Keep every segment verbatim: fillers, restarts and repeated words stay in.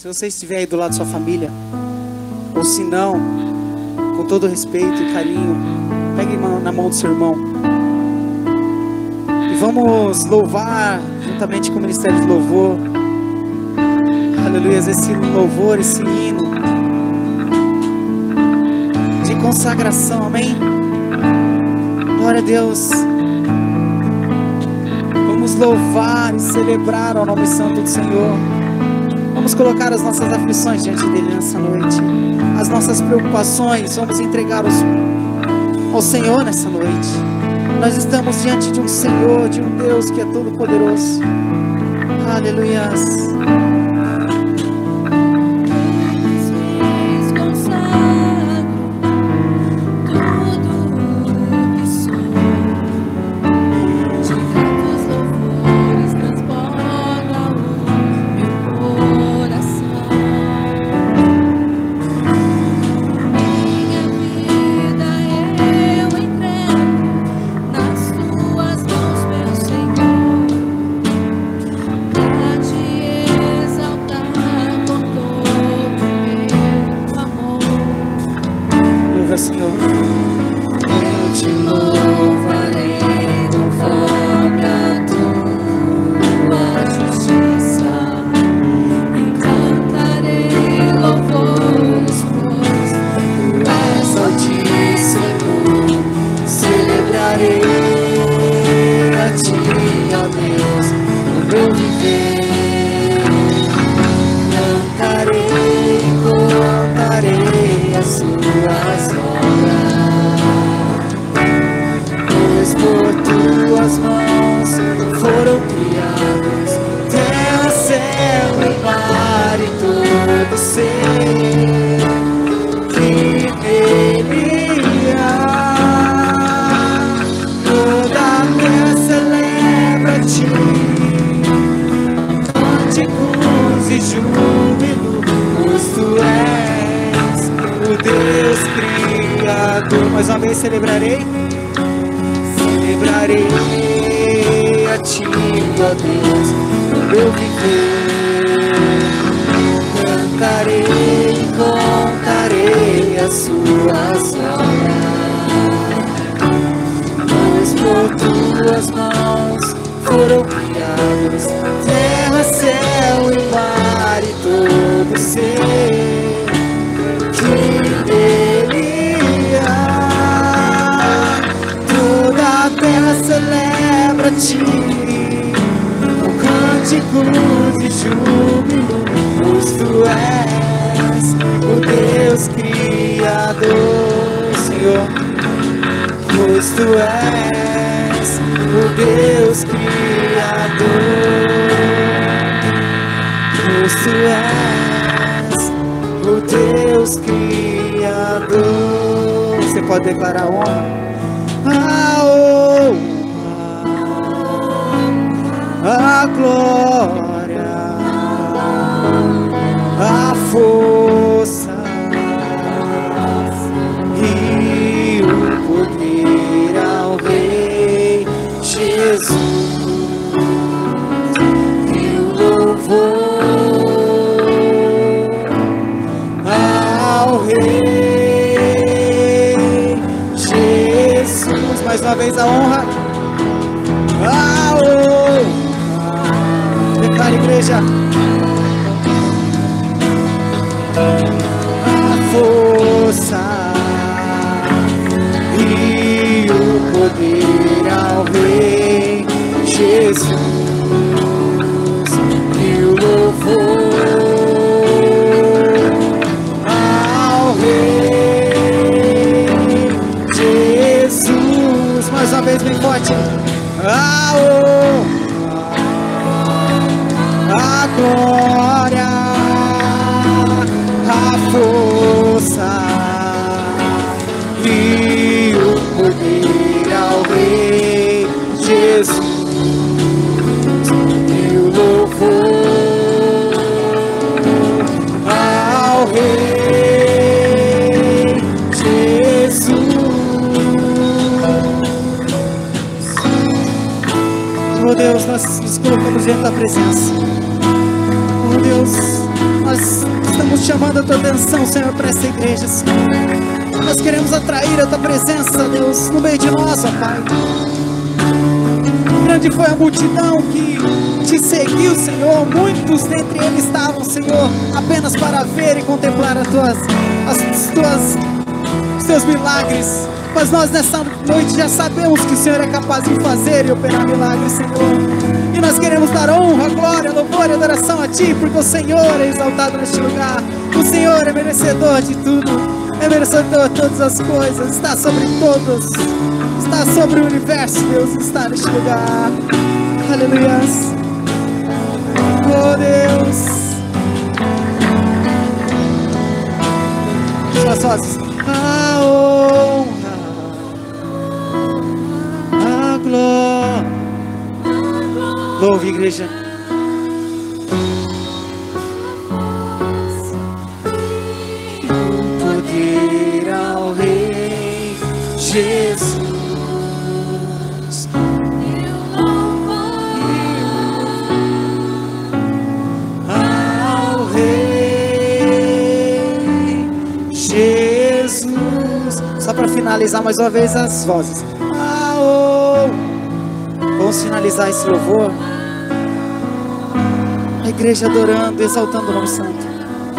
Se você estiver aí do lado da sua família, ou se não, com todo respeito e carinho, pegue na mão do seu irmão e vamos louvar juntamente com o Ministério de Louvor. Aleluia, esse louvor, esse hino de consagração, amém? Glória a Deus. Vamos louvar e celebrar o nome santo do Senhor. Vamos colocar as nossas aflições diante dele nessa noite, as nossas preocupações, vamos entregá-los ao Senhor nessa noite. Nós estamos diante de um Senhor, de um Deus que é todo poderoso. Aleluias. Mais uma vez celebrarei, celebrarei a Ti, ó Deus, no meu viver. Cantarei e contarei as Suas obras, pois por Tuas mãos foram criados terra, céu e mar e todo ser que dele a terra celebra a Ti, com cânticos de júbilo, pois Tu és o Deus Criador, Senhor, pois Tu és o Deus Criador, pois Tu és o Deus Criador. Você pode declarar honra, a honra, a glória, a força e o poder ao Rei Jesus e o louvor ao Rei. Mais uma vez a honra, a honra, declara, igreja, a força e o poder ao Rei Jesus e o louvor ao Rei Jesus. Mais uma vez bem forte, a honra, a glória, a força e o poder ao Rei Jesus e o louvor ao Rei Jesus. Oh Deus, nós nos colocamos diante da presença. Oh Deus, Nós estamos chamando a tua atenção, Senhor, para essa igreja, Senhor. Nós queremos atrair a tua presença, Deus, no meio de nós, ó Pai. Grande foi a multidão que te seguiu, Senhor. Muitos dentre eles estavam, Senhor, apenas para ver e contemplar as tuas, as tuas, os teus milagres. Mas nós nessa noite já sabemos que o Senhor é capaz de fazer e operar milagres, Senhor. E nós queremos dar honra, glória, louvor e adoração a Ti, porque o Senhor é exaltado neste lugar. O Senhor é merecedor de tudo, é merecedor de todas as coisas, está sobre todos, está sobre o universo, Deus está neste lugar. Aleluia. Oh Deus. Suas vozes. A honra, a glória. Louve, igreja. O poder ao Rei Jesus. Ao Rei Jesus. Só para finalizar mais uma vez as vozes. Vamos finalizar esse louvor. A igreja adorando, exaltando o nome santo.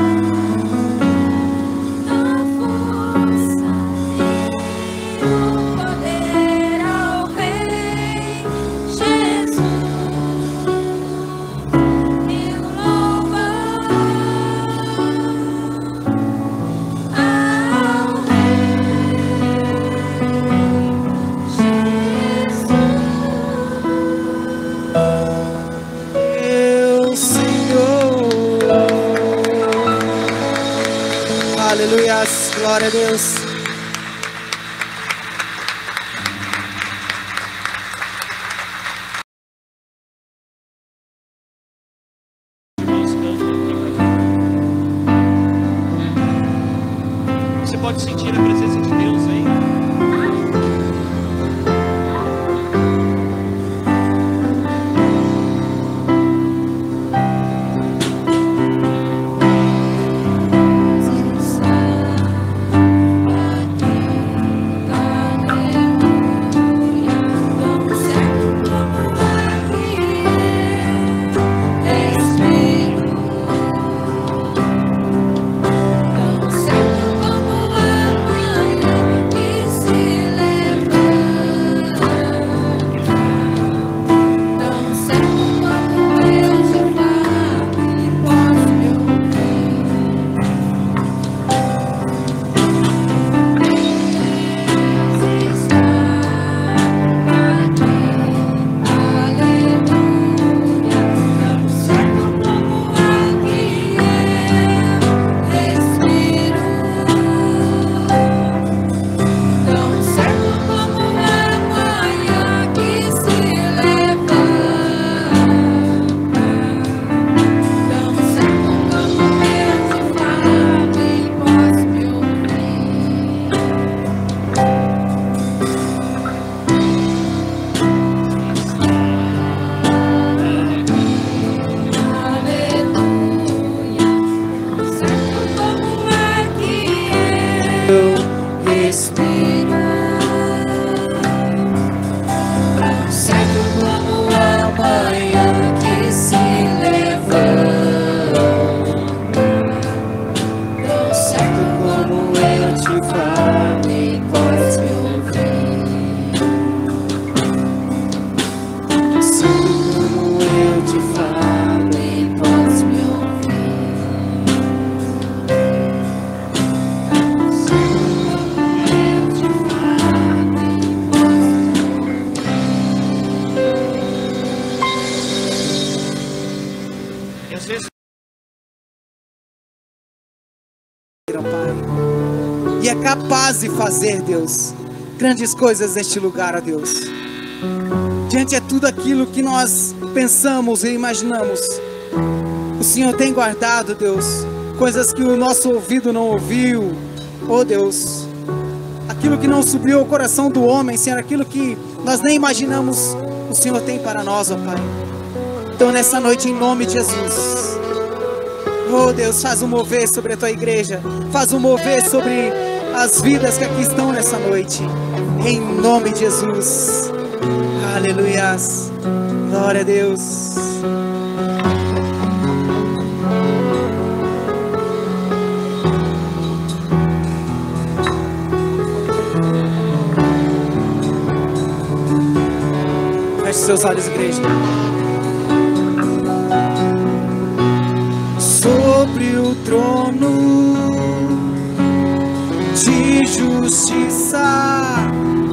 Aleluia, glória a Deus. Você pode sentir a presença de Deus aí? E é capaz de fazer, Deus, grandes coisas neste lugar, ó Deus. Diante de tudo aquilo que nós pensamos e imaginamos, o Senhor tem guardado, Deus, coisas que o nosso ouvido não ouviu, ó Deus. Aquilo que não subiu ao coração do homem, Senhor, aquilo que nós nem imaginamos, o Senhor tem para nós, ó Pai. Então nessa noite, em nome de Jesus, Oh Deus, faz um mover sobre a tua igreja. Faz um mover sobre as vidas que aqui estão nessa noite. Em nome de Jesus. Aleluias. Glória a Deus. Feche seus olhos, igreja. Sobre o trono de justiça,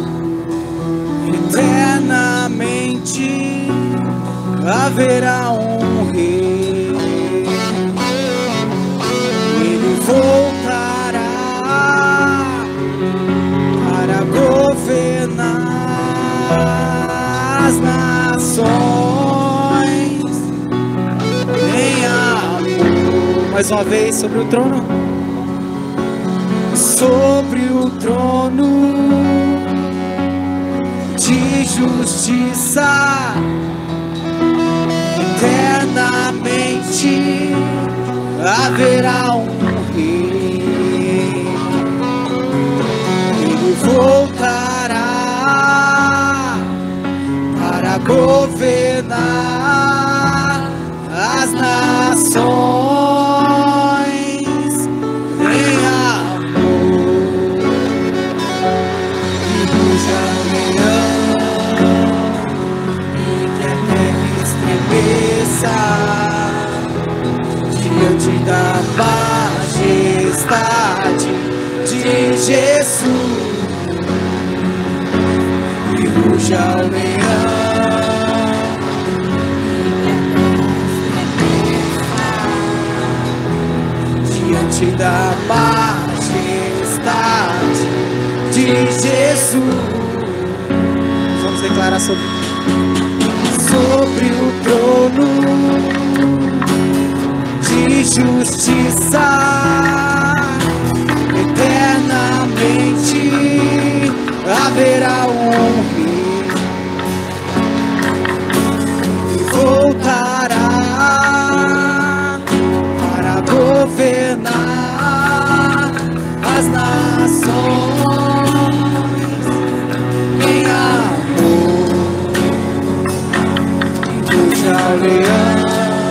eternamente haverá um rei. Ele voltará para governar as nações em amor. Mais uma vez, sobre o trono, sobre o trono de justiça, eternamente haverá um rei. Ele voltará para governar as nações em amor. E ruja o leão, e que a terra estremeça diante da majestade de Jesus. E ruja o leão, diante da majestade de Jesus. Vamos declarar sobre, sobre o trono de justiça, eternamente haverá um rei. Voltará para governar as nações em amor. Ruja o leão,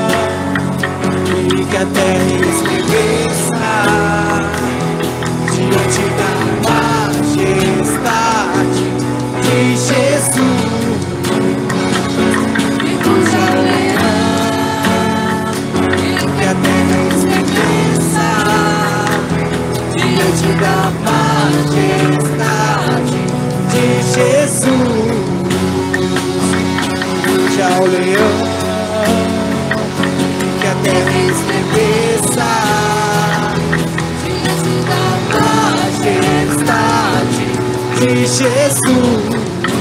e que a terra estremeça diante da majestade de Jesus. E ruja o leão, e que a terra estremeça diante da majestade de Jesus. Ruja o leão, que a terra estremeça diante da majestade de Jesus.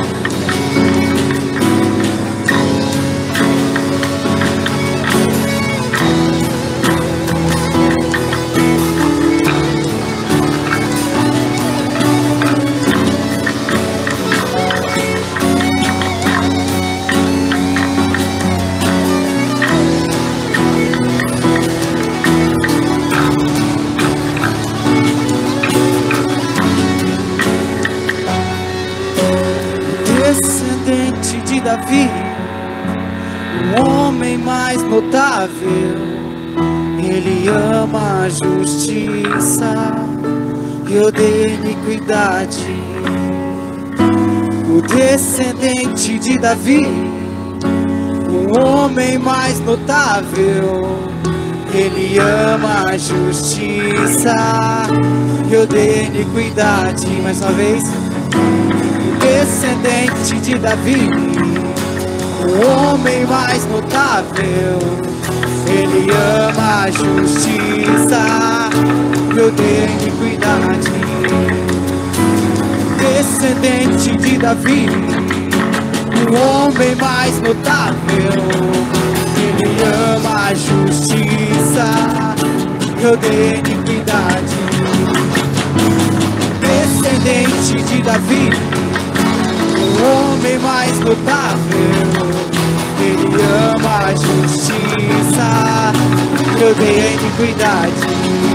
Descendente de Davi, o homem mais notável, ele ama a justiça e odeia a iniquidade. O descendente de Davi, o homem mais notável, ele ama a justiça e odeia a iniquidade. Mais uma vez. Descendente de Davi, o homem mais notável, ele ama a justiça e odeia a iniquidade. Descendente de Davi, o homem mais notável, ele ama a justiça e odeia a iniquidade. Descendente de Davi, o homem mais notável, ele ama a justiça eu dei a iniquidade.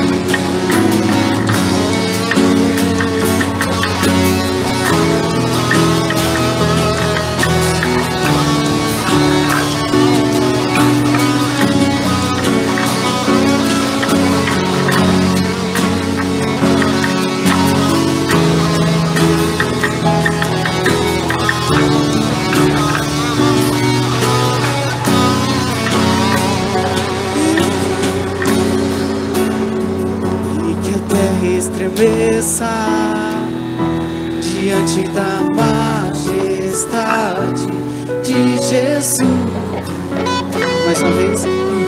Estremeça diante da majestade de Jesus. Mais uma vez.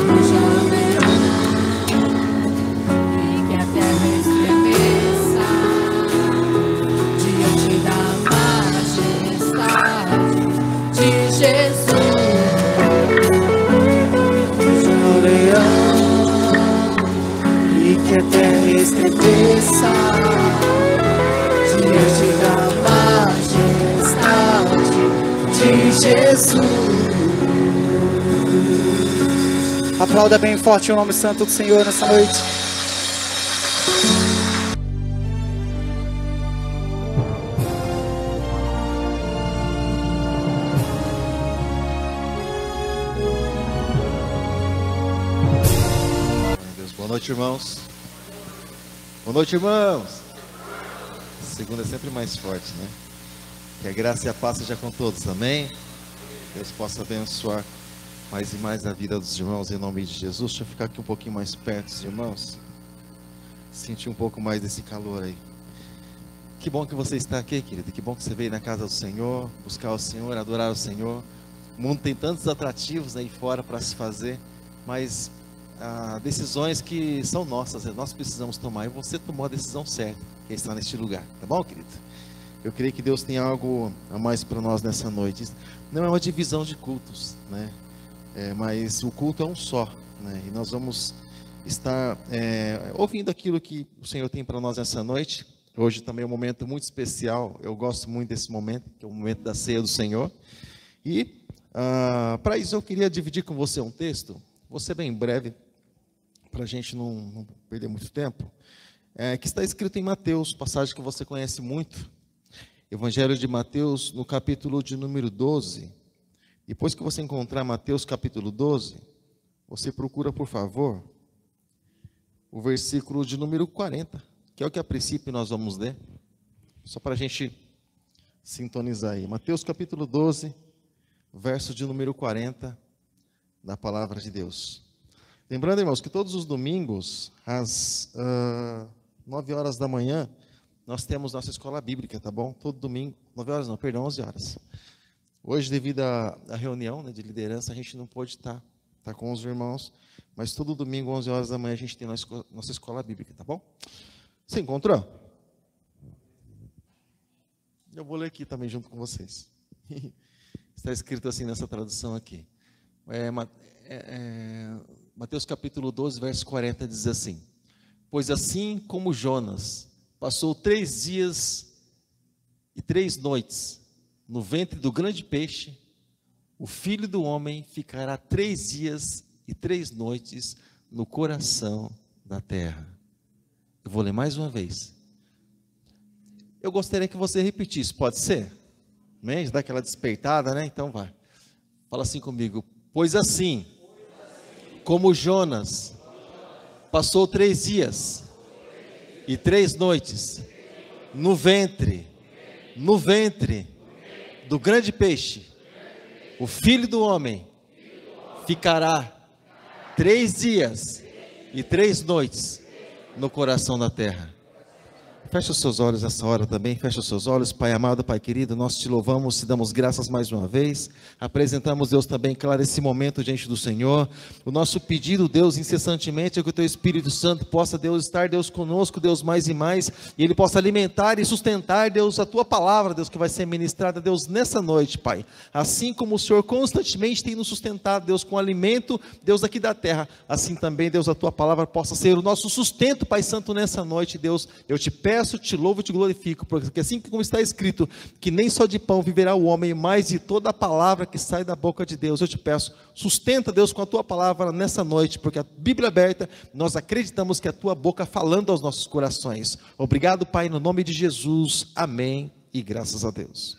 E que a terra estremeça diante da majestade de Jesus. Já o leão. E que a terra estremeça diante da majestade de Jesus. Aplauda bem forte o nome santo do Senhor nessa noite. Boa noite, irmãos. Boa noite, irmãos. Segunda é sempre mais forte, né? Que a graça e a paz seja com todos, amém? Deus possa abençoar mais e mais a vida dos irmãos em nome de Jesus. Deixa eu ficar aqui um pouquinho mais perto dos irmãos. Sentir um pouco mais desse calor aí. Que bom que você está aqui, querido. Que bom que você veio na casa do Senhor, buscar o Senhor, adorar o Senhor. O mundo tem tantos atrativos aí fora para se fazer, mas Ah, decisões que são nossas, nós precisamos tomar, e você tomou a decisão certa, que é estar neste lugar, tá bom, querido? Eu creio que Deus tem algo a mais para nós nessa noite. Não é uma divisão de cultos, né? É, mas o culto é um só, né? E nós vamos estar é, ouvindo aquilo que o Senhor tem para nós nessa noite. Hoje também é um momento muito especial, eu gosto muito desse momento, que é o momento da ceia do Senhor. E ah, para isso eu queria dividir com você um texto, vou ser bem breve, para a gente não, não perder muito tempo, é, que está escrito em Mateus, passagem que você conhece muito, Evangelho de Mateus, no capítulo de número doze. Depois que você encontrar Mateus capítulo doze, você procura, por favor, o versículo de número quarenta, que é o que a princípio nós vamos ler, só para a gente sintonizar aí. Mateus capítulo doze, verso de número quarenta, da palavra de Deus. Lembrando, irmãos, que todos os domingos, às uh, nove horas da manhã, nós temos nossa escola bíblica, tá bom? Todo domingo, nove horas não, perdão, onze horas. Hoje, devido à, à reunião, né, de liderança, a gente não pôde estar, tá com os irmãos, mas todo domingo, onze horas da manhã, a gente tem nossa, nossa escola bíblica, tá bom? Você encontrou? Eu vou ler aqui também junto com vocês. Está escrito assim nessa tradução aqui. É, é, é, Mateus capítulo doze, verso quarenta, diz assim: pois assim como Jonas passou três dias e três noites no ventre do grande peixe, o Filho do Homem ficará três dias e três noites no coração da terra. Eu vou ler mais uma vez. Eu gostaria que você repetisse, pode ser? Amém? Dá aquela despertada, né? Então vai. Fala assim comigo. Pois assim, como Jonas passou três dias e três noites no ventre, no ventre do grande peixe, o Filho do Homem ficará três dias e três noites no coração da terra. Fecha os seus olhos nessa hora também, fecha os seus olhos, Pai amado, Pai querido, nós te louvamos, te damos graças mais uma vez, apresentamos, Deus, também, claro, esse momento diante do Senhor. O nosso pedido, Deus, incessantemente é que o Teu Espírito Santo possa, Deus, estar, Deus, conosco, Deus, mais e mais, e Ele possa alimentar e sustentar, Deus, a Tua palavra, Deus, que vai ser ministrada, Deus, nessa noite, Pai, assim como o Senhor constantemente tem nos sustentado, Deus, com alimento, Deus, aqui da terra, assim também, Deus, a Tua palavra possa ser o nosso sustento, Pai Santo, nessa noite, Deus, eu te peço, peço, te louvo e te glorifico, porque assim como está escrito, que nem só de pão viverá o homem, mas de toda a palavra que sai da boca de Deus. Eu te peço, sustenta, Deus, com a tua palavra nessa noite, porque a Bíblia aberta, nós acreditamos que é a tua boca falando aos nossos corações. Obrigado, Pai, no nome de Jesus. Amém e graças a Deus.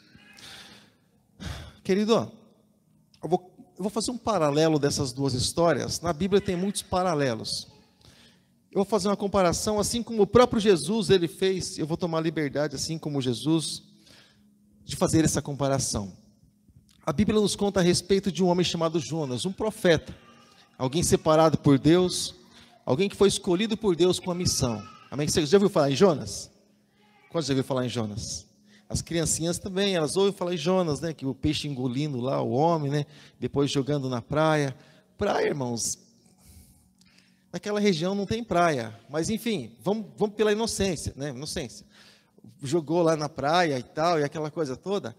Querido, eu vou, eu vou fazer um paralelo dessas duas histórias. Na Bíblia tem muitos paralelos. Eu vou fazer uma comparação, assim como o próprio Jesus ele fez. Eu vou tomar liberdade, assim como Jesus, de fazer essa comparação. A Bíblia nos conta a respeito de um homem chamado Jonas, um profeta, alguém separado por Deus, alguém que foi escolhido por Deus com a missão. Amém? Você já ouviu falar em Jonas? Quantos já ouviu falar em Jonas? As criancinhas também, elas ouvem falar em Jonas, né? Que o peixe engolindo lá o homem, né? Depois jogando na praia. Praia, irmãos, naquela região não tem praia, mas enfim, vamos, vamos pela inocência, né? Inocência. Jogou lá na praia e tal, e aquela coisa toda.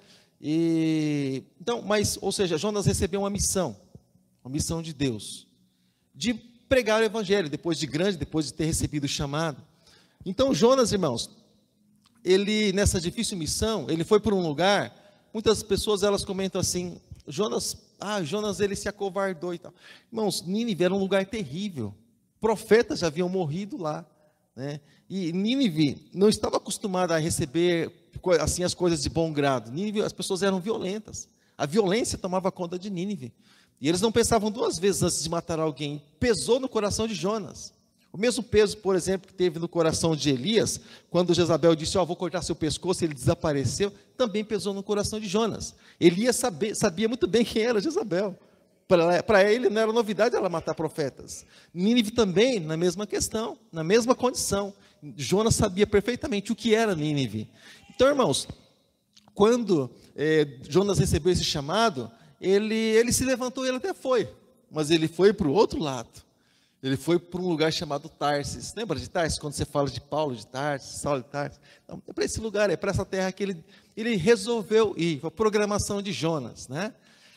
E então, mas, ou seja, Jonas recebeu uma missão, uma missão de Deus, de pregar o evangelho, depois de grande, depois de ter recebido o chamado. Então, Jonas, irmãos, ele, nessa difícil missão, ele foi para um lugar, muitas pessoas, elas comentam assim, Jonas, ah, Jonas, ele se acovardou e tal. Irmãos, Nínive era um lugar terrível, profetas já haviam morrido lá, né? E Nínive não estava acostumada a receber, assim, as coisas de bom grado. Nínive, as pessoas eram violentas, a violência tomava conta de Nínive, e eles não pensavam duas vezes antes de matar alguém. Pesou no coração de Jonas. O mesmo peso, por exemplo, que teve no coração de Elias, quando Jezabel disse, ó, oh, vou cortar seu pescoço, ele desapareceu, também pesou no coração de Jonas. Elias sabia, sabia muito bem quem era Jezabel. Para ele não era novidade ela matar profetas. Nínive também, na mesma questão, na mesma condição. Jonas sabia perfeitamente o que era Nínive. Então, irmãos, quando eh, Jonas recebeu esse chamado, ele, ele se levantou e ele até foi, mas ele foi para o outro lado. Ele foi para um lugar chamado Tarsis. Lembra de Tarsis? Quando você fala de Paulo de Tarsis, Saulo de Tarsis. Então, é para esse lugar, é para essa terra que ele, ele resolveu ir. A programação de Jonas, né?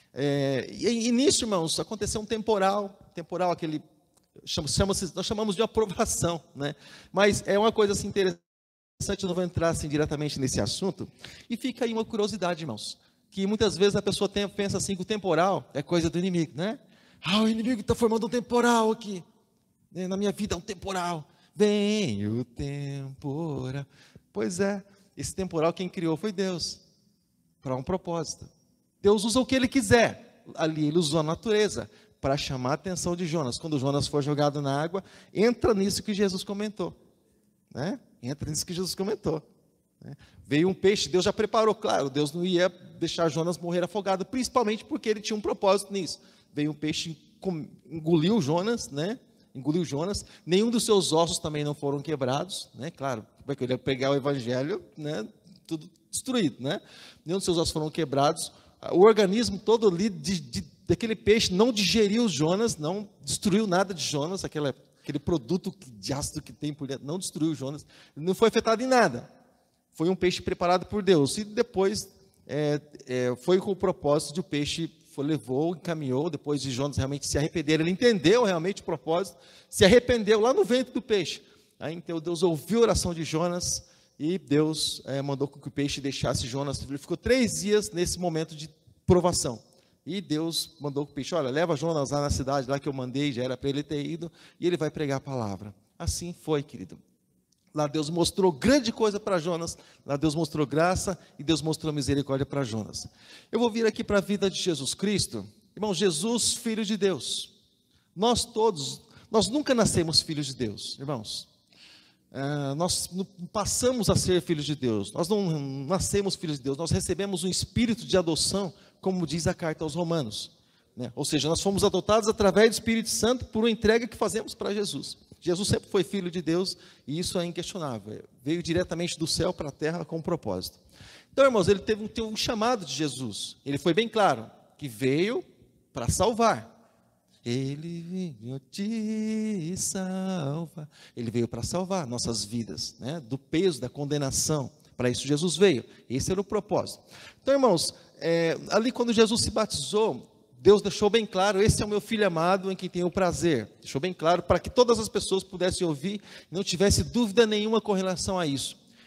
É, e, e nisso, irmãos, aconteceu um temporal. Temporal, aquele... Chama, chama nós chamamos de aprovação, né? Mas é uma coisa assim interessante, eu não vou entrar assim, diretamente nesse assunto. E fica aí uma curiosidade, irmãos. Que muitas vezes a pessoa tem, pensa assim que o temporal é coisa do inimigo, né? Ah, o inimigo está formando um temporal aqui. Na minha vida é um temporal. Vem o temporal. Pois é, esse temporal quem criou foi Deus. Para um propósito. Deus usa o que Ele quiser. Ali Ele usou a natureza para chamar a atenção de Jonas. Quando Jonas for jogado na água, entra nisso que Jesus comentou. Né? Entra nisso que Jesus comentou. Né? Veio um peixe, Deus já preparou, claro, Deus não ia deixar Jonas morrer afogado, principalmente porque ele tinha um propósito nisso. Veio um peixe, engoliu Jonas, né? Engoliu Jonas, nenhum dos seus ossos também não foram quebrados, né? Claro, como é que ele ia pegar o evangelho, né? Tudo destruído, né? Nenhum dos seus ossos foram quebrados, o organismo todo ali de, de, daquele peixe não digeriu Jonas, não destruiu nada de Jonas, aquela, aquele produto de ácido que tem por dentro, não destruiu Jonas, não foi afetado em nada. Foi um peixe preparado por Deus. E depois é, é, foi com o propósito de o peixe foi, levou, encaminhou, depois de Jonas realmente se arrepender. Ele entendeu realmente o propósito, se arrependeu lá no ventre do peixe. Aí então Deus ouviu a oração de Jonas e Deus é, mandou que o peixe deixasse Jonas. Ele ficou três dias nesse momento de provação. E Deus mandou que o peixe, olha, leva Jonas lá na cidade, lá que eu mandei, já era para ele ter ido, e ele vai pregar a palavra. Assim foi, querido. Lá Deus mostrou grande coisa para Jonas, lá Deus mostrou graça e Deus mostrou misericórdia para Jonas. Eu vou vir aqui para a vida de Jesus Cristo. Irmão, Jesus, filho de Deus. Nós todos, nós nunca nascemos filhos de Deus, irmãos. Uh, nós passamos a ser filhos de Deus. Nós não nascemos filhos de Deus, nós recebemos um espírito de adoção, como diz a carta aos Romanos. Né? Ou seja, nós fomos adotados através do Espírito Santo por uma entrega que fazemos para Jesus. Jesus sempre foi filho de Deus e isso é inquestionável. Veio diretamente do céu para a terra com um propósito. Então, irmãos, ele teve um, teve um chamado de Jesus. Ele foi bem claro que veio para salvar. Ele veio te salvar. Ele veio para salvar nossas vidas, né? Do peso, da condenação. Para isso Jesus veio. Esse era o propósito. Então, irmãos, é, ali quando Jesus se batizou, Deus deixou bem claro, esse é o meu filho amado em quem tenho prazer. Deixou bem claro para que todas as pessoas pudessem ouvir e não tivesse dúvida nenhuma com relação a isso.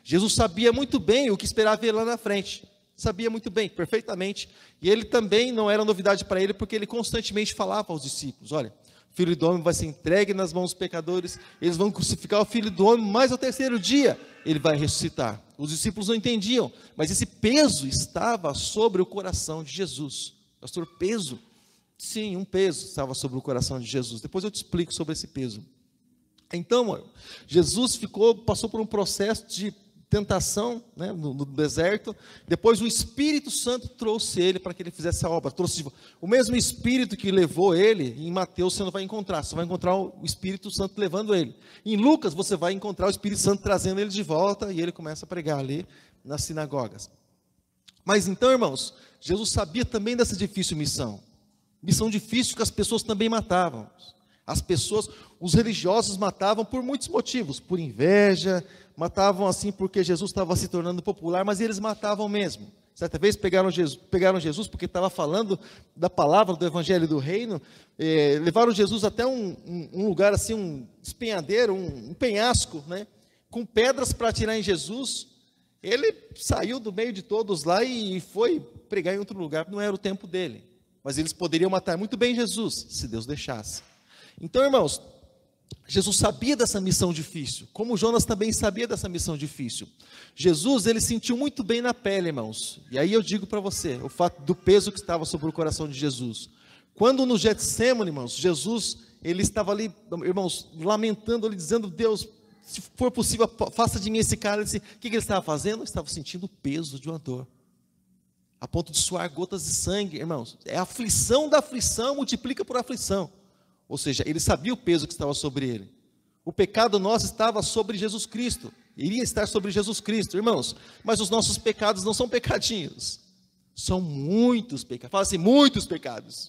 Jesus sabia muito bem o que esperava ele lá na frente. Sabia muito bem, perfeitamente. E ele também não era novidade para ele, porque ele constantemente falava aos discípulos: olha, o Filho do Homem vai ser entregue nas mãos dos pecadores, eles vão crucificar o Filho do Homem, mas ao terceiro dia ele vai ressuscitar. Os discípulos não entendiam, mas esse peso estava sobre o coração de Jesus. Pastor, peso? Sim, um peso estava sobre o coração de Jesus. Depois eu te explico sobre esse peso. Então, Jesus ficou, passou por um processo de tentação, né, no, no deserto. Depois o Espírito Santo trouxe ele para que ele fizesse a obra. Trouxe o mesmo Espírito que levou ele. Em Mateus você não vai encontrar, você vai encontrar o Espírito Santo levando ele. Em Lucas você vai encontrar o Espírito Santo trazendo ele de volta e ele começa a pregar ali nas sinagogas. Mas então, irmãos, Jesus sabia também dessa difícil missão. Missão difícil que as pessoas também matavam. As pessoas, os religiosos matavam por muitos motivos, por inveja, matavam assim porque Jesus estava se tornando popular, mas eles matavam mesmo. Certa vez pegaram Jesus, pegaram Jesus porque estava falando da palavra do Evangelho do Reino, eh, levaram Jesus até um, um, um lugar assim, um espenhadeiro, um, um penhasco, né, com pedras para atirar em Jesus. Ele saiu do meio de todos lá e foi pregar em outro lugar, não era o tempo dele. Mas eles poderiam matar muito bem Jesus, se Deus deixasse. Então, irmãos, Jesus sabia dessa missão difícil, como Jonas também sabia dessa missão difícil. Jesus, ele sentiu muito bem na pele, irmãos. E aí eu digo para você, o fato do peso que estava sobre o coração de Jesus. Quando no Getsemane, irmãos, Jesus, ele estava ali, irmãos, lamentando, ele dizendo: Deus, se for possível, faça de mim esse cálice. O que ele estava fazendo? Ele estava sentindo o peso de uma dor, a ponto de suar gotas de sangue, irmãos. É a aflição da aflição, multiplica por aflição. Ou seja, ele sabia o peso que estava sobre ele. O pecado nosso estava sobre Jesus Cristo, iria estar sobre Jesus Cristo, irmãos. Mas os nossos pecados não são pecadinhos, são muitos pecados. Fala assim, muitos pecados.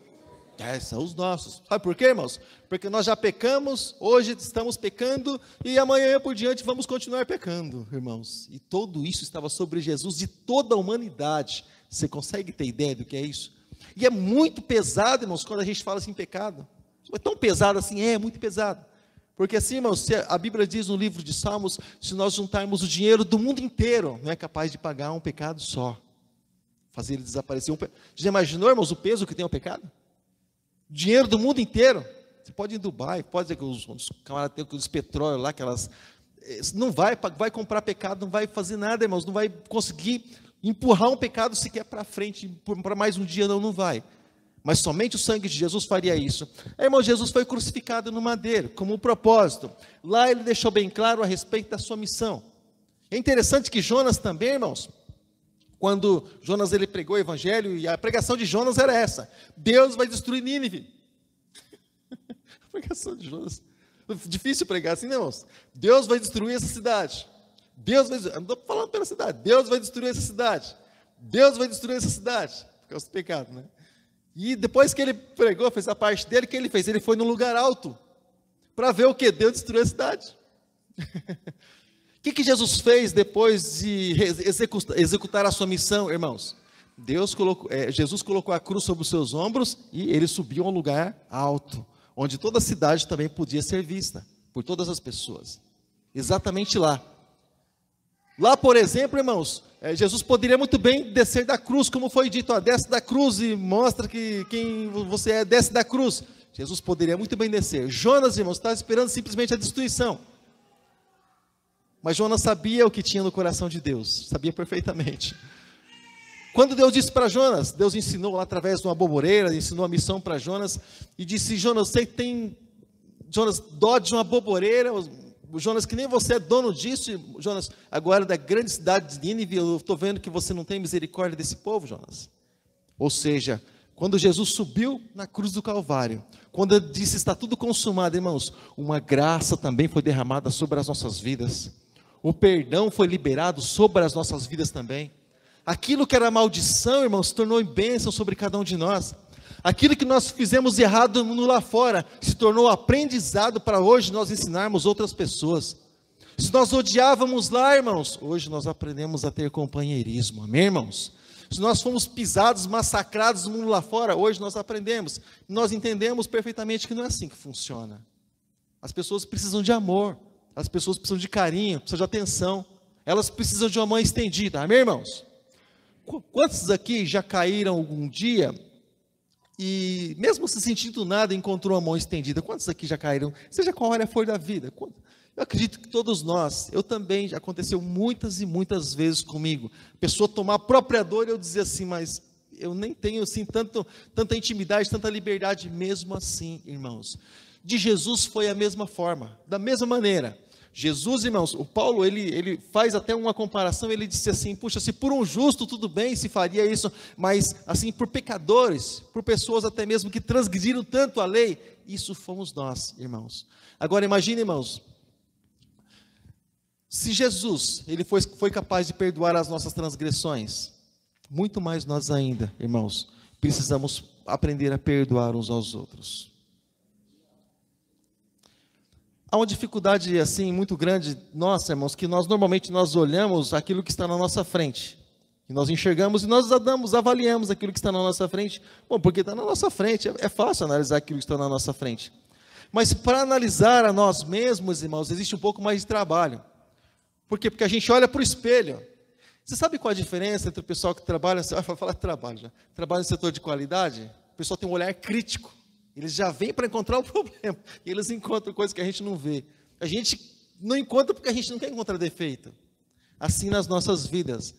É, são os nossos. Sabe por quê, irmãos? Porque nós já pecamos, hoje estamos pecando, e amanhã por diante vamos continuar pecando, irmãos. E tudo isso estava sobre Jesus, de toda a humanidade. Você consegue ter ideia do que é isso? E é muito pesado, irmãos, quando a gente fala assim, pecado. É tão pesado assim, é, muito pesado. Porque assim, irmãos, a Bíblia diz no livro de Salmos, se nós juntarmos o dinheiro do mundo inteiro, não é capaz de pagar um pecado só. Fazer ele desaparecer. Um pe... Já imaginou, irmãos, o peso que tem o pecado? Dinheiro do mundo inteiro. Você pode ir em Dubai, pode dizer que os, os camaradas têm os petróleo lá, aquelas... Não vai, vai comprar pecado, não vai fazer nada, irmãos, não vai conseguir empurrar um pecado sequer para frente, para mais um dia, não, não vai. Mas somente o sangue de Jesus faria isso. Aí, irmão, Jesus foi crucificado no madeiro, como um propósito. Lá ele deixou bem claro a respeito da sua missão. É interessante que Jonas também, irmãos, quando Jonas ele pregou o evangelho, e a pregação de Jonas era essa: Deus vai destruir Nínive. A pregação de Jonas, difícil pregar assim, né, irmãos? Deus vai destruir essa cidade. Deus vai, eu não estou falando pela cidade, Deus vai destruir essa cidade. Deus vai destruir essa cidade, por causa do pecado, né? E depois que ele pregou, fez a parte dele, o que ele fez? Ele foi num lugar alto, para ver o que? Deus destruiu a cidade. O que, que Jesus fez depois de executar, executar a sua missão, irmãos? Deus colocou, é, Jesus colocou a cruz sobre os seus ombros e ele subiu a um lugar alto, onde toda a cidade também podia ser vista, por todas as pessoas. Exatamente lá. Lá, por exemplo, irmãos, Jesus poderia muito bem descer da cruz, como foi dito, ó, desce da cruz e mostra que quem você é, desce da cruz. Jesus poderia muito bem descer. Jonas, irmãos, estava esperando simplesmente a destruição. Mas Jonas sabia o que tinha no coração de Deus, sabia perfeitamente. Quando Deus disse para Jonas, Deus ensinou lá através de uma boboreira, ensinou a missão para Jonas, e disse: Jonas, você tem, Jonas, dó de uma boboreira, Jonas, que nem você é dono disso, Jonas, agora da grande cidade de Nínive, eu estou vendo que você não tem misericórdia desse povo, Jonas. Ou seja, quando Jesus subiu na cruz do Calvário, quando ele disse, está tudo consumado, irmãos, uma graça também foi derramada sobre as nossas vidas, o perdão foi liberado sobre as nossas vidas também. Aquilo que era maldição, irmãos, se tornou em bênção sobre cada um de nós. Aquilo que nós fizemos errado no lá fora, se tornou aprendizado para hoje nós ensinarmos outras pessoas. Se nós odiávamos lá, irmãos, hoje nós aprendemos a ter companheirismo, amém, irmãos? Se nós fomos pisados, massacrados no mundo lá fora, hoje nós aprendemos, nós entendemos perfeitamente que não é assim que funciona. As pessoas precisam de amor, as pessoas precisam de carinho, precisam de atenção. elas precisam de uma mão estendida, amém, irmãos? Quantos aqui já caíram algum dia e, mesmo se sentindo nada, encontrou uma mão estendida? Quantos aqui já caíram, seja qual área for da vida? Eu acredito que todos nós, eu também, já aconteceu muitas e muitas vezes comigo, a pessoa tomar a própria dor e eu dizer assim, mas eu nem tenho assim, tanto, tanta intimidade, tanta liberdade, mesmo assim, irmãos. De Jesus foi a mesma forma, da mesma maneira. Jesus, irmãos, o Paulo, ele, ele faz até uma comparação, ele disse assim, puxa, se por um justo tudo bem, se faria isso, mas assim, por pecadores, por pessoas até mesmo que transgrediram tanto a lei, isso fomos nós, irmãos. Agora imagine, irmãos, se Jesus, ele foi, foi capaz de perdoar as nossas transgressões, muito mais nós ainda, irmãos, precisamos aprender a perdoar uns aos outros. Há uma dificuldade assim muito grande, nossa, irmãos, que nós normalmente nós olhamos aquilo que está na nossa frente. E nós enxergamos e nós damos, avaliamos aquilo que está na nossa frente. Bom, porque está na nossa frente, é, é fácil analisar aquilo que está na nossa frente. Mas para analisar a nós mesmos, irmãos, existe um pouco mais de trabalho. Por quê? Porque a gente olha para o espelho. Você sabe qual a diferença entre o pessoal que trabalha, você vai falar de trabalho já, trabalha no setor de qualidade? O pessoal tem um olhar crítico. Eles já vêm para encontrar o problema. E eles encontram coisas que a gente não vê. A gente não encontra porque a gente não quer encontrar defeito. Assim nas nossas vidas.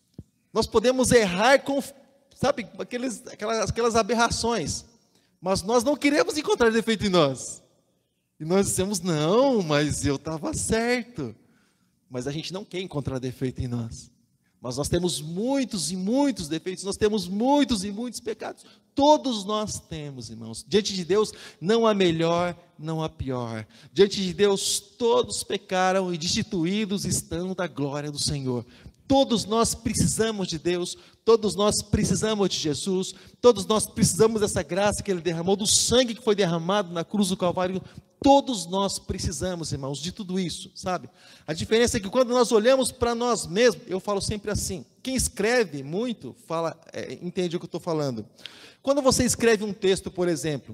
Nós podemos errar com, sabe, aqueles, aquelas, aquelas aberrações. Mas nós não queremos encontrar defeito em nós. E nós dizemos, não, mas eu estava certo. Mas a gente não quer encontrar defeito em nós. Mas nós temos muitos e muitos defeitos, nós temos muitos e muitos pecados. Todos nós temos, irmãos. Diante de Deus, não há melhor, não há pior. Diante de Deus, todos pecaram e destituídos estão da glória do Senhor. Todos nós precisamos de Deus, todos nós precisamos de Jesus, todos nós precisamos dessa graça que Ele derramou, do sangue que foi derramado na cruz do Calvário. Todos nós precisamos, irmãos, de tudo isso, sabe? A diferença é que quando nós olhamos para nós mesmos, eu falo sempre assim, quem escreve muito, fala, é, entende o que eu estou falando. Quando você escreve um texto, por exemplo,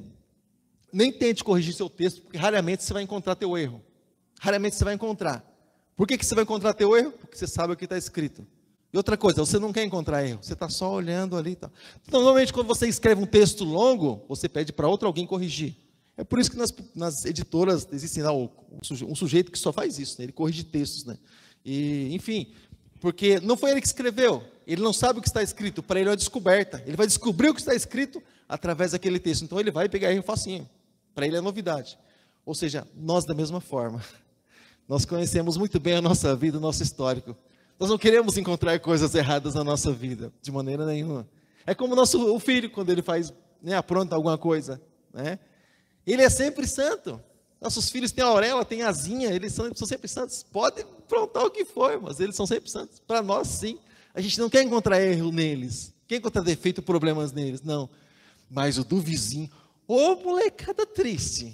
nem tente corrigir seu texto, porque raramente você vai encontrar teu erro. Raramente você vai encontrar. Por que, que você vai encontrar teu erro? Porque você sabe o que está escrito. E outra coisa, você não quer encontrar erro, você está só olhando ali e tal. Então, normalmente, quando você escreve um texto longo, você pede para outro alguém corrigir. É por isso que nas, nas editoras existe lá um sujeito que só faz isso, né? Ele corrige textos, né? E, enfim, porque não foi ele que escreveu, ele não sabe o que está escrito, para ele é uma descoberta, ele vai descobrir o que está escrito através daquele texto, então ele vai pegar erro facinho, para ele é novidade. Ou seja, nós da mesma forma, nós conhecemos muito bem a nossa vida, o nosso histórico, nós não queremos encontrar coisas erradas na nossa vida, de maneira nenhuma. É como o nosso o filho, quando ele faz, né, apronta alguma coisa, né? Ele é sempre santo. Nossos filhos têm auréola, têm asinha, eles são, são sempre santos. Podem aprontar o que for, mas eles são sempre santos. Para nós, sim. A gente não quer encontrar erro neles. Quer encontrar defeito, problemas neles, não. Mas o do vizinho, ô molecada triste,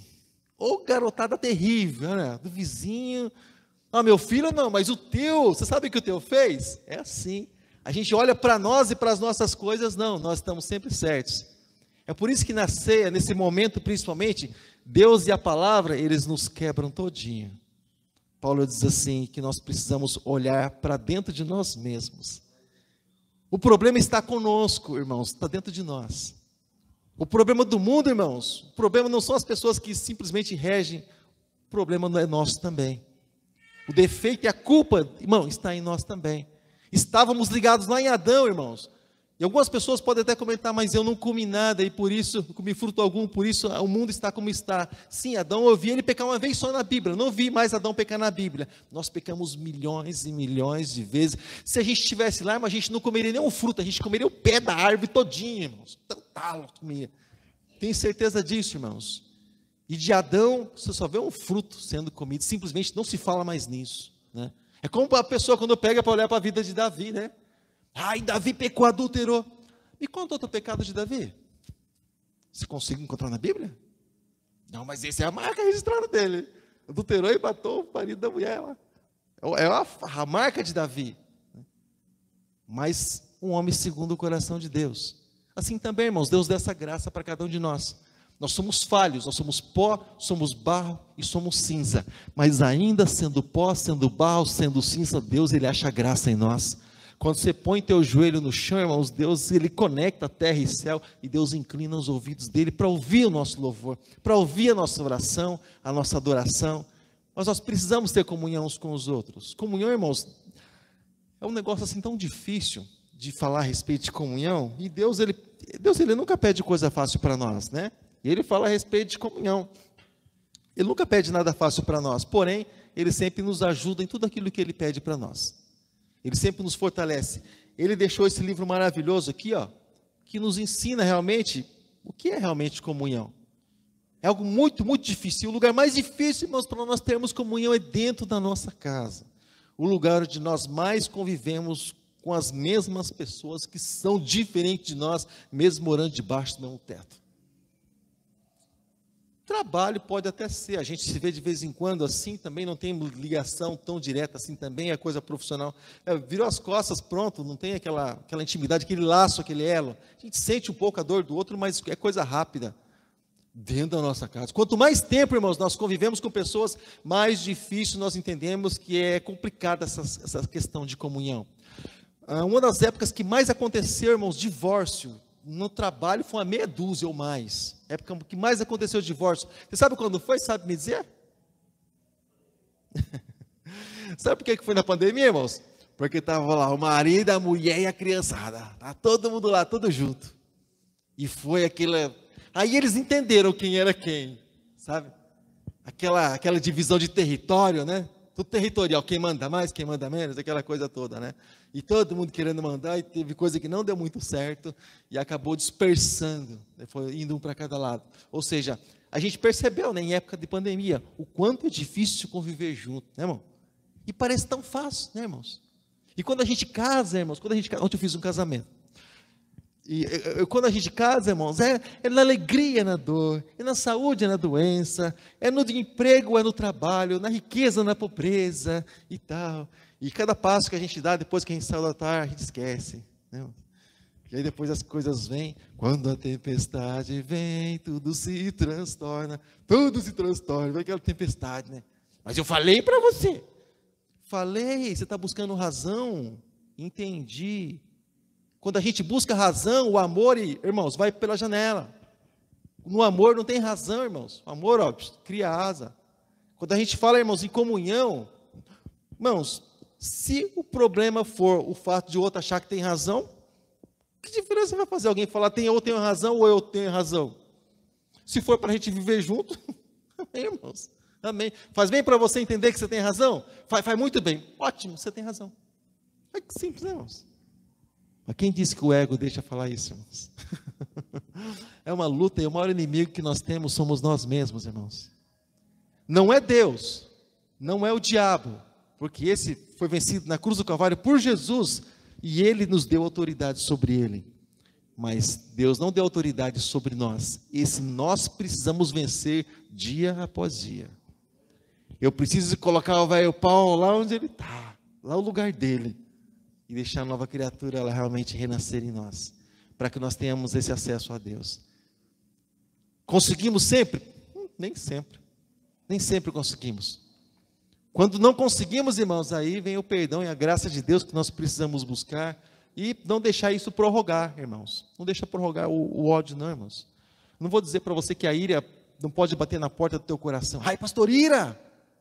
ô garotada terrível, né? Do vizinho, ah, meu filho não, mas o teu, você sabe o que o teu fez? É assim. A gente olha para nós e para as nossas coisas, não, nós estamos sempre certos. É por isso que na ceia, nesse momento principalmente, Deus e a palavra, eles nos quebram todinho. Paulo diz assim, que nós precisamos olhar para dentro de nós mesmos. O problema está conosco, irmãos, está dentro de nós. O problema do mundo, irmãos, o problema não são as pessoas que simplesmente regem, o problema não é nosso também. O defeito e a culpa, irmão, está em nós também. Estávamos ligados lá em Adão, irmãos. E algumas pessoas podem até comentar, mas eu não comi nada e por isso, não comi fruto algum, por isso o mundo está como está. Sim, Adão, eu vi ele pecar uma vez só na Bíblia, não vi mais Adão pecar na Bíblia. Nós pecamos milhões e milhões de vezes. Se a gente estivesse lá, mas a gente não comeria nem um fruto, a gente comeria o pé da árvore todinho, irmãos. Tantalo comia. Tenho certeza disso, irmãos. E de Adão, você só vê um fruto sendo comido, simplesmente não se fala mais nisso, né? É como a pessoa quando pega para olhar para a vida de Davi, né? Ai, Davi pecou, adulterou. Me conta outro pecado de Davi. Você consegue encontrar na Bíblia? Não, mas essa é a marca registrada dele. Adulterou e matou o marido da mulher lá. É a, a marca de Davi. Mas um homem segundo o coração de Deus. Assim também, irmãos, Deus dá essa graça para cada um de nós. Nós somos falhos, nós somos pó, somos barro e somos cinza. Mas ainda sendo pó, sendo barro, sendo cinza, Deus, Ele acha graça em nós. Quando você põe teu joelho no chão, irmãos, Deus, Ele conecta terra e céu, e Deus inclina os ouvidos dEle para ouvir o nosso louvor, para ouvir a nossa oração, a nossa adoração. Mas nós precisamos ter comunhão uns com os outros. Comunhão, irmãos, é um negócio assim tão difícil de falar a respeito de comunhão, e Deus, Ele, Deus, Ele nunca pede coisa fácil para nós, né? E Ele fala a respeito de comunhão. Ele nunca pede nada fácil para nós, porém, Ele sempre nos ajuda em tudo aquilo que Ele pede para nós. Ele sempre nos fortalece. Ele deixou esse livro maravilhoso aqui, ó, que nos ensina realmente o que é realmente comunhão. É algo muito, muito difícil. O lugar mais difícil, irmãos, para nós termos comunhão é dentro da nossa casa. O lugar onde nós mais convivemos com as mesmas pessoas que são diferentes de nós, mesmo morando debaixo do mesmo teto. Trabalho pode até ser, a gente se vê de vez em quando assim, também não tem ligação tão direta assim também, é coisa profissional. É, virou as costas, pronto, não tem aquela, aquela intimidade, aquele laço, aquele elo. A gente sente um pouco a dor do outro, mas é coisa rápida, dentro da nossa casa. Quanto mais tempo, irmãos, nós convivemos com pessoas, mais difícil nós entendemos que é complicada essa, essa questão de comunhão. Ah, uma das épocas que mais aconteceu, irmãos, divórcio, no trabalho foi uma meia dúzia ou mais. Época que mais aconteceu de divórcio. Você sabe quando foi? Sabe me dizer? Sabe por que foi na pandemia, irmãos? Porque estava lá o marido, a mulher e a criançada. Tá todo mundo lá, todo junto. E foi aquela... Aí eles entenderam quem era quem, sabe? Aquela, aquela divisão de território, né? Tudo territorial, quem manda mais, quem manda menos, aquela coisa toda, né? E todo mundo querendo mandar, e teve coisa que não deu muito certo, e acabou dispersando, né? Foi indo um para cada lado. Ou seja, a gente percebeu, né, em época de pandemia, o quanto é difícil conviver junto, né, irmão? E parece tão fácil, né, irmãos? E quando a gente casa, irmãos, quando a gente casa, ontem eu fiz um casamento, e eu, quando a gente casa, irmãos, é, é na alegria, é na dor, é na saúde, é na doença, é no emprego, é no trabalho, na riqueza, na pobreza e tal. E cada passo que a gente dá, depois que a gente sai do altar, a gente esquece, né? E aí depois as coisas vêm, quando a tempestade vem, tudo se transtorna, tudo se transtorna, vem aquela tempestade, né? Mas eu falei para você, falei, você está buscando razão, entendi. Quando a gente busca razão, o amor, irmãos, vai pela janela. No amor não tem razão, irmãos. O amor, ó, cria asa. Quando a gente fala, irmãos, em comunhão, irmãos, se o problema for o fato de o outro achar que tem razão, que diferença vai fazer alguém falar, tem eu tenho razão ou eu tenho razão? Se for para a gente viver junto, amém, irmãos. Amém. Faz bem para você entender que você tem razão? Faz, faz muito bem. Ótimo, você tem razão. É que simples, né, irmãos? Mas quem disse que o ego deixa falar isso, irmãos? É uma luta, e o maior inimigo que nós temos somos nós mesmos, irmãos. Não é Deus, não é o diabo, porque esse foi vencido na cruz do Calvário por Jesus, e Ele nos deu autoridade sobre ele. Mas Deus não deu autoridade sobre nós. Esse nós precisamos vencer dia após dia. Eu preciso colocar o velho Paulo lá onde ele está, lá no lugar dele. E deixar a nova criatura ela realmente renascer em nós, para que nós tenhamos esse acesso a Deus. Conseguimos sempre? Hum, nem sempre, nem sempre conseguimos. Quando não conseguimos, irmãos, aí vem o perdão e a graça de Deus que nós precisamos buscar, e não deixar isso prorrogar, irmãos, não deixa prorrogar o, o ódio não, irmãos. Não vou dizer para você que a ira não pode bater na porta do teu coração. Ai, pastor, ira!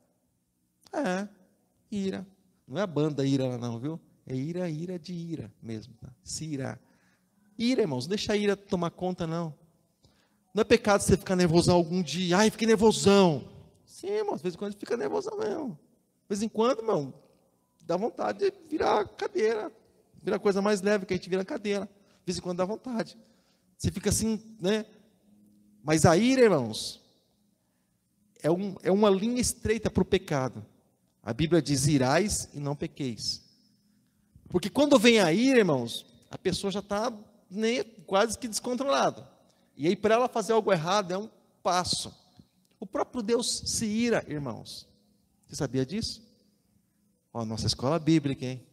É, ira, não é a banda ira lá não, viu? É ira, ira de ira mesmo, tá? Se irar. Ira, irmãos, não deixa a ira tomar conta, não. Não é pecado você ficar nervosão algum dia. Ai, fiquei nervosão. Sim, irmão, de vez em quando fica nervosão mesmo. De vez em quando, irmão, dá vontade de virar cadeira. Virar coisa mais leve que a gente vira cadeira. De vez em quando dá vontade. Você fica assim, né? Mas a ira, irmãos, é, um, é uma linha estreita para o pecado. A Bíblia diz, irais e não pequeis. Porque quando vem a ira, irmãos, a pessoa já está né, quase que descontrolada. E aí, para ela fazer algo errado, é um passo. O próprio Deus se ira, irmãos. Você sabia disso? Ó, nossa escola bíblica, hein?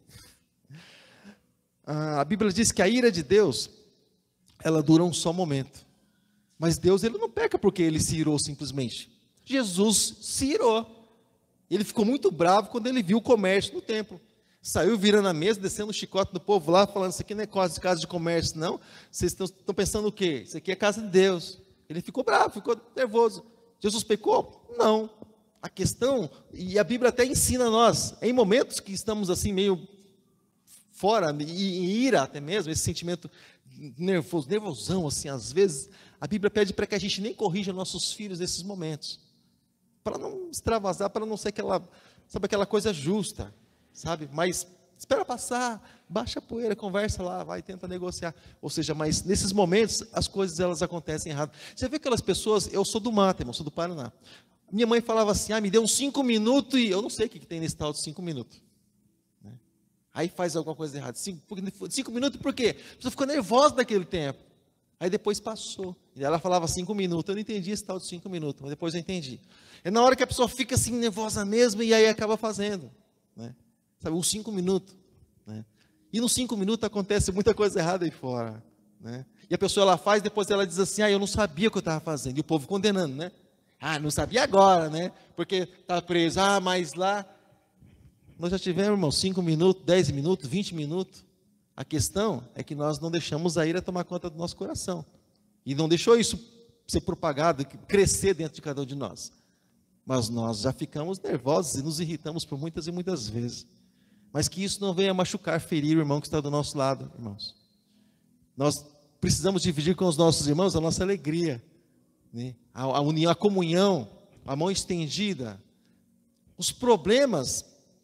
Ah, a Bíblia diz que a ira de Deus, ela dura um só momento. Mas Deus, ele não peca porque ele se irou simplesmente. Jesus se irou. Ele ficou muito bravo quando ele viu o comércio no templo. Saiu virando a mesa, descendo o chicote do povo lá, falando, isso aqui não é casa de comércio, não. Vocês estão, estão pensando o quê? Isso aqui é casa de Deus. Ele ficou bravo, ficou nervoso. Jesus pecou? Não. A questão, e a Bíblia até ensina a nós, em momentos que estamos assim meio fora, e em ira até mesmo, esse sentimento nervoso, nervosão assim, às vezes, a Bíblia pede para que a gente nem corrija nossos filhos nesses momentos, para não extravasar, para não ser aquela, sabe, aquela coisa justa, sabe, mas espera passar, baixa a poeira, conversa lá, vai, tenta negociar, ou seja, mas nesses momentos, as coisas elas acontecem errado. Você vê aquelas pessoas, eu sou do mato, irmão, sou do Paraná, minha mãe falava assim, ah, me deu uns cinco minutos, e eu não sei o que, que tem nesse tal de cinco minutos, né? Aí faz alguma coisa errada, cinco, cinco minutos por quê? A pessoa ficou nervosa naquele tempo, aí depois passou, e ela falava cinco minutos, eu não entendi esse tal de cinco minutos, mas depois eu entendi, é na hora que a pessoa fica assim nervosa mesmo, e aí acaba fazendo, né? Sabe, uns cinco minutos, né? E nos cinco minutos acontece muita coisa errada aí fora, né? E a pessoa ela faz, depois ela diz assim, ah, eu não sabia o que eu estava fazendo, e o povo condenando, né? Ah, não sabia agora, né? Porque está preso, ah, mas lá, nós já tivemos, irmão, cinco minutos, dez minutos, vinte minutos, a questão é que nós não deixamos a ira tomar conta do nosso coração, e não deixou isso ser propagado, crescer dentro de cada um de nós, mas nós já ficamos nervosos e nos irritamos por muitas e muitas vezes, mas que isso não venha machucar, ferir o irmão que está do nosso lado, irmãos. Nós precisamos dividir com os nossos irmãos a nossa alegria, né? a, a união, a comunhão, a mão estendida. Os problemas,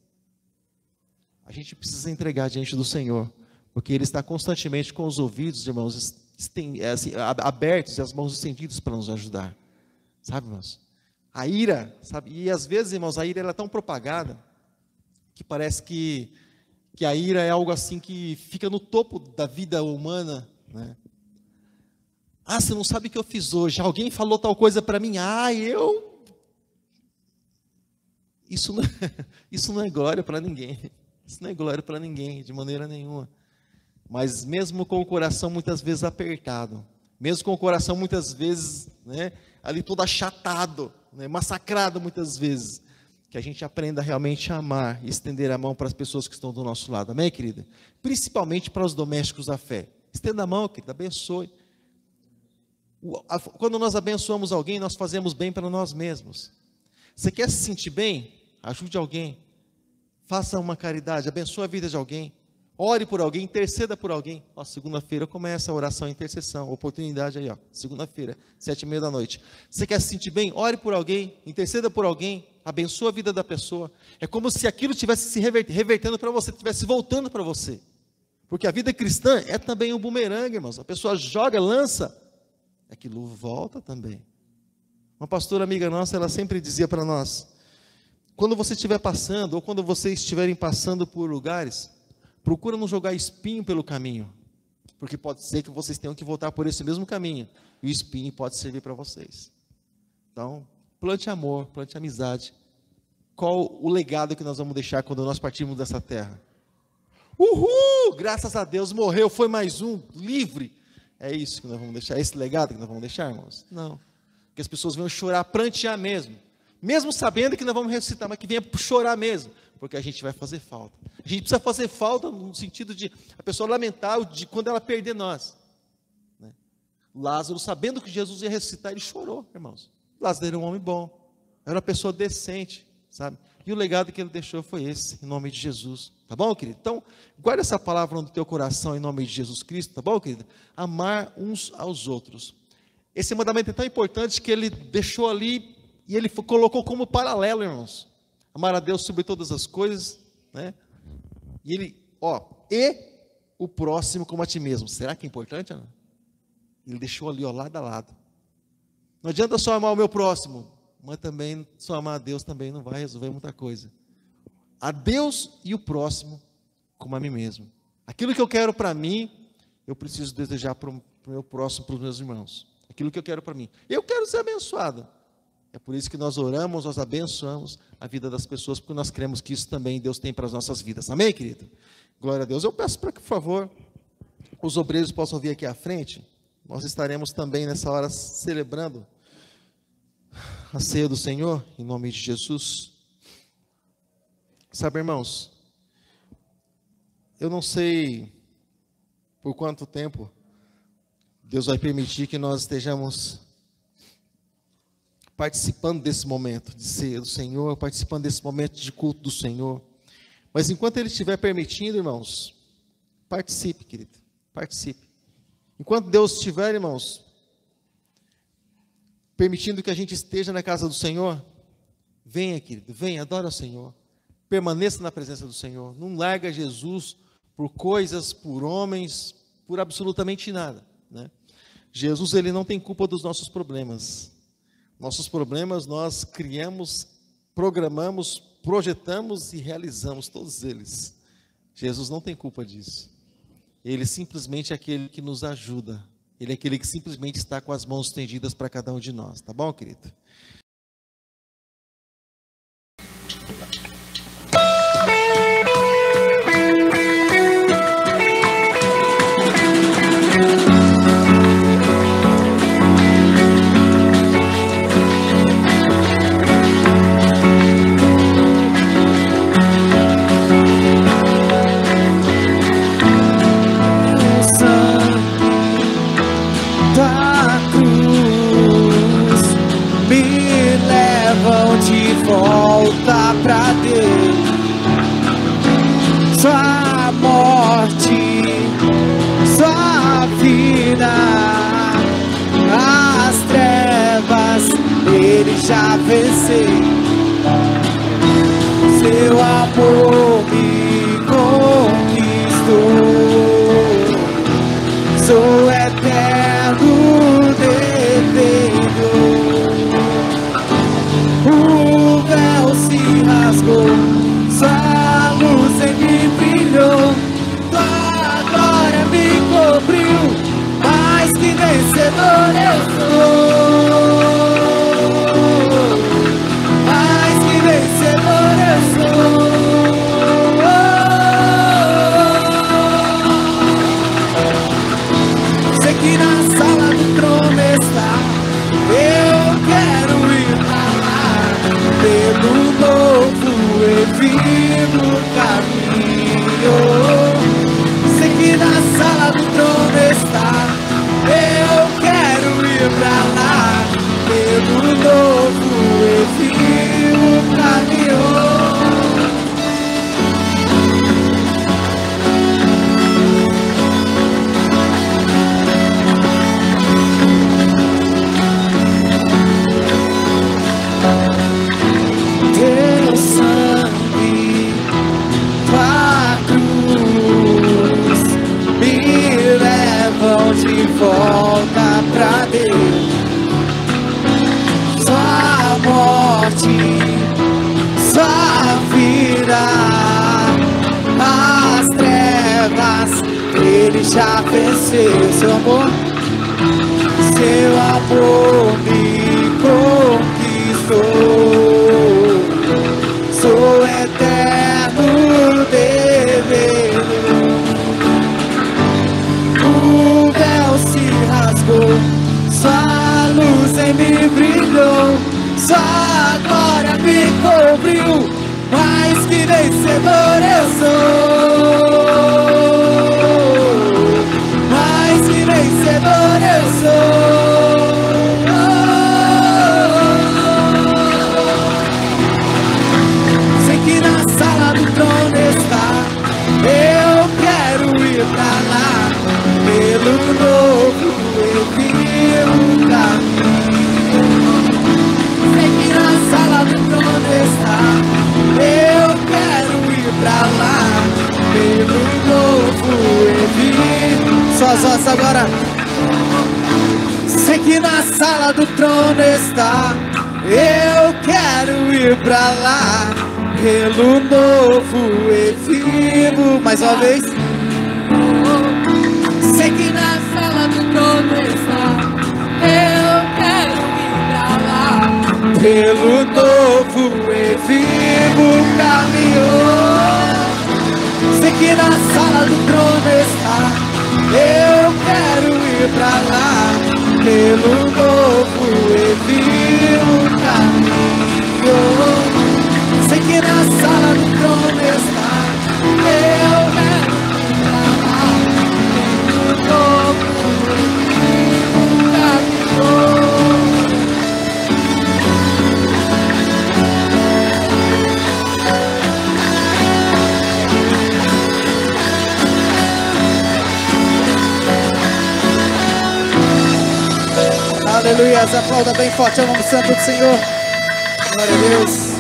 a gente precisa entregar diante do Senhor, porque Ele está constantemente com os ouvidos, irmãos, esten, assim, abertos e as mãos estendidas para nos ajudar, sabe, irmãos? A ira, sabe, e às vezes, irmãos, a ira ela é tão propagada, que parece que, que a ira é algo assim que fica no topo da vida humana, né? Ah, você não sabe o que eu fiz hoje, alguém falou tal coisa para mim, ah, eu... Isso não, isso não é glória para ninguém, isso não é glória para ninguém, de maneira nenhuma. Mas mesmo com o coração muitas vezes apertado, mesmo com o coração muitas vezes, né, ali todo achatado, né, massacrado muitas vezes, que a gente aprenda realmente a amar e estender a mão para as pessoas que estão do nosso lado, amém, querida? Principalmente para os domésticos da fé. Estenda a mão, querida, abençoe. Quando nós abençoamos alguém, nós fazemos bem para nós mesmos. Você quer se sentir bem? Ajude alguém. Faça uma caridade, abençoe a vida de alguém. Ore por alguém, interceda por alguém. Ó, segunda-feira começa a oração e intercessão. Oportunidade aí, ó. Segunda-feira, sete e meia da noite. Você quer se sentir bem? Ore por alguém, interceda por alguém, abençoe a vida da pessoa. É como se aquilo estivesse se revertendo para você, estivesse voltando para você. Porque a vida cristã é também um bumerangue, irmãos. A pessoa joga, lança, aquilo volta também. Uma pastora amiga nossa, ela sempre dizia para nós, quando você estiver passando, ou quando vocês estiverem passando por lugares, procura não jogar espinho pelo caminho, porque pode ser que vocês tenham que voltar por esse mesmo caminho, e o espinho pode servir para vocês. Então, plante amor, plante amizade. Qual o legado que nós vamos deixar quando nós partirmos dessa terra? Uhul! Graças a Deus, morreu, foi mais um, livre. É isso que nós vamos deixar, é esse legado que nós vamos deixar, irmãos? Não. Que as pessoas venham chorar, prantear mesmo, mesmo sabendo que nós vamos ressuscitar, mas que venha chorar mesmo, porque a gente vai fazer falta. A gente precisa fazer falta no sentido de a pessoa lamentar de quando ela perder nós, né? Lázaro, sabendo que Jesus ia ressuscitar, ele chorou, irmãos. Lázaro era um homem bom, era uma pessoa decente, sabe? E o legado que ele deixou foi esse, em nome de Jesus. Tá bom, querido? Então, guarda essa palavra no teu coração, em nome de Jesus Cristo, tá bom, querido? Amar uns aos outros. Esse mandamento é tão importante que ele deixou ali, e ele colocou como paralelo, irmãos. Amar a Deus sobre todas as coisas, né? E ele, ó, e o próximo como a ti mesmo. Será que é importante, Ana? Ele deixou ali, ó, lado a lado. Não adianta só amar o meu próximo, mas também só amar a Deus também não vai resolver muita coisa. A Deus e o próximo como a mim mesmo. Aquilo que eu quero para mim, eu preciso desejar para o meu próximo, para os meus irmãos. Aquilo que eu quero para mim. Eu quero ser abençoado. É por isso que nós oramos, nós abençoamos a vida das pessoas, porque nós cremos que isso também Deus tem para as nossas vidas. Amém, querido? Glória a Deus. Eu peço para que, por favor, os obreiros possam vir aqui à frente. nós estaremos também nessa hora celebrando a ceia do Senhor, em nome de Jesus. Sabe, irmãos, eu não sei por quanto tempo Deus vai permitir que nós estejamos participando desse momento de ceia do Senhor, participando desse momento de culto do Senhor. Mas enquanto Ele estiver permitindo, irmãos, participe, querido, participe. Enquanto Deus estiver, irmãos, permitindo que a gente esteja na casa do Senhor, venha, querido, venha, adora o Senhor, permaneça na presença do Senhor, não larga Jesus por coisas, por homens, por absolutamente nada, né? Jesus, Ele não tem culpa dos nossos problemas. Nossos problemas nós criamos, programamos, projetamos e realizamos todos eles. Jesus não tem culpa disso. Ele simplesmente é aquele que nos ajuda. Ele é aquele que simplesmente está com as mãos estendidas para cada um de nós. Tá bom, querido? Volta pra Deus, sua morte, sua vida, as trevas Ele já venceu, seu amor me conquistou, sou eterno devedor. O véu se rasgou, sua luz em mim brilhou, tua glória me cobriu, mais que vencedor eu sou, mais que vencedor eu sou. Sei que na sala do trono está, eu quero ir lá, pelo novo e vivo caminho. Sei que na sala do trono está, eu quero ir pra lá, pelo novo e vivo caminho. De volta pra Deus, sua morte, sua vida, as trevas Ele já venceu, seu amor, seu amor me conquistou, sou eterno devedor. Se rasgou, sua luz em mim brilhou, sua glória me cobriu, mais que vencedor eu sou, mais que vencedor eu sou. Sei que na sala do trono está, eu quero ir pra lá, pelo novo e vivo caminho. Sei que na sala do trono está, eu quero ir pra lá, pelo novo e vivo. Só as vozes agora. Sei que na sala do trono está, eu quero ir pra lá, pelo novo e vivo. Mais uma vez. Sei que na sala do trono está, eu quero ir pra lá, pelo novo e vivo caminho. Sei que na sala do trono está, eu quero ir fui pra lá pelo novo e vi o caminho. Sei que na sala do trono está. Eu quero fui pra lá pelo novo e vi o caminho. Aleluia, aplauda bem forte o nome santo do Senhor. Glória a Deus.